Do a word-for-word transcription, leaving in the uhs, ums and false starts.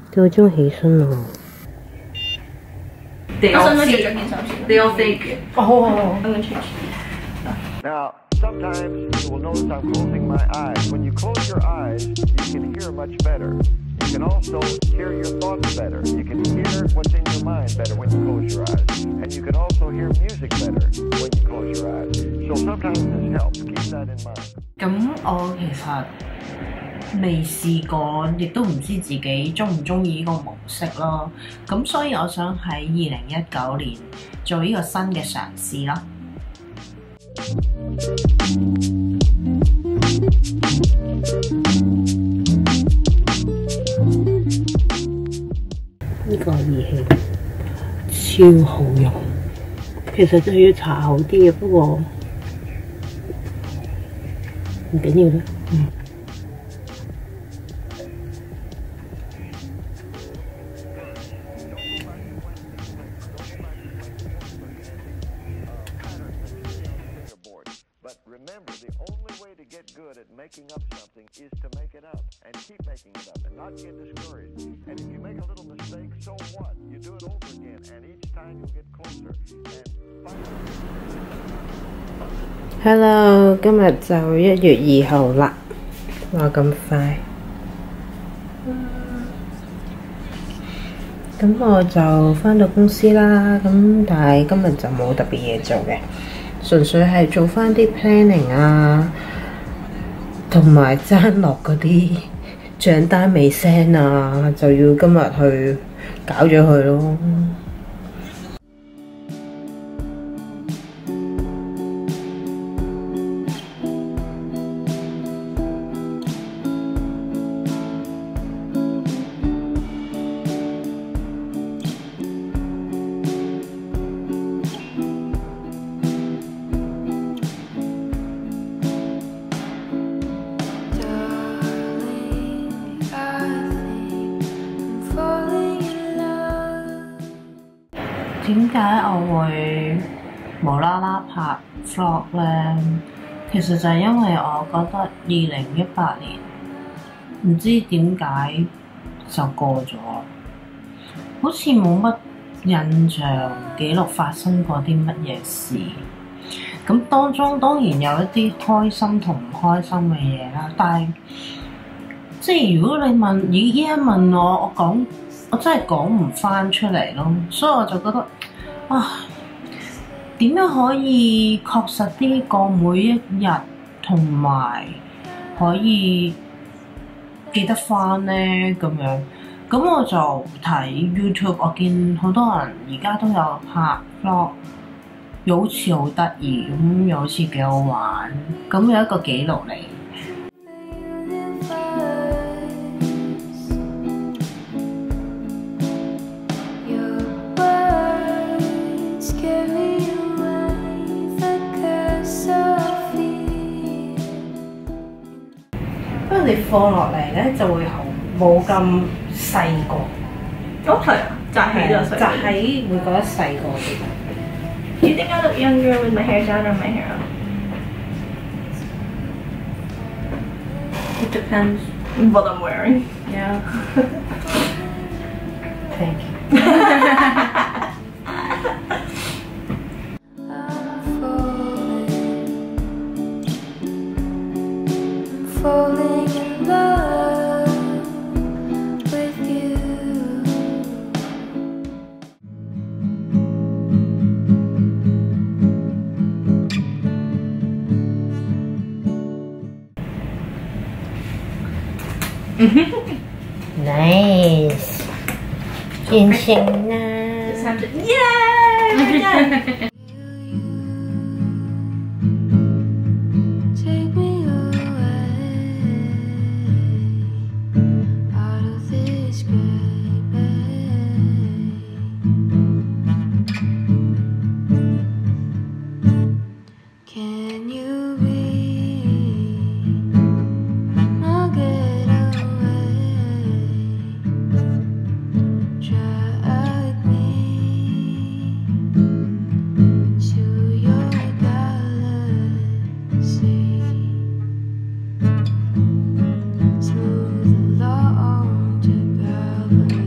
夠鐘起身咯。 我使唔使着件衫先？你有飛嘅。哦，好好好。I'm gonna change. Now, sometimes you will notice I'm closing my eyes. When you close your eyes, you can hear much better. You can also hear your thoughts better. You can hear what's in your mind better when you close your eyes. And you can also hear music better when you close your eyes. So sometimes this helps. Keep that in mind. 咁我其實未試過，亦都唔知自己中唔中意呢個模式咯。咁所以我想喺二零一九年做呢個新嘅嘗試咯。 呢個儀器超好用，其實就要搽好啲嘅，不過唔緊要啦。嗯。 Remember, the only way to get good at making up something is to make it up and keep making it up and not get discouraged. And if you make a little mistake, so what? You do it over again, and each time you'll get closer. And Hello， 今日就一月二號啦，話咁快。咁我就返到公司啦，咁但係今日就冇特別嘢做嘅。純粹係做翻啲 planning 啊，同埋爭落嗰啲帳單未 send 啊，就要今日去搞咗佢咯。點解我會無啦啦拍 vlog 咧？其實就係因為我覺得二零一八年唔知點解就過咗，好似冇乜印象記錄發生過啲乜嘢事。咁當中當然有一啲開心同唔開心嘅嘢啦，但係即係如果你問依家問我，我講我真係講唔翻出嚟咯，所以我就覺得啊，點樣可以確實啲過每一日，同埋可以記得翻呢？咁樣，咁我就睇 YouTube， 我見好多人而家都有拍 vlog， 又好似好得意，咁又好似幾好玩，咁有一個記錄嚟。不過你放落嚟咧就會好冇咁細個。 哦，係啊，紮起就細。 紮起會覺得細個啲。 Do you think I look younger with my hair down or my hair up? It depends what I'm wearing. Yeah. Thank you. Falling in love with you. Nice. 變成啦。 Yay! Take me away out of this great bay. Can you be my getaway? Drag me to your galaxy, through the long galaxy.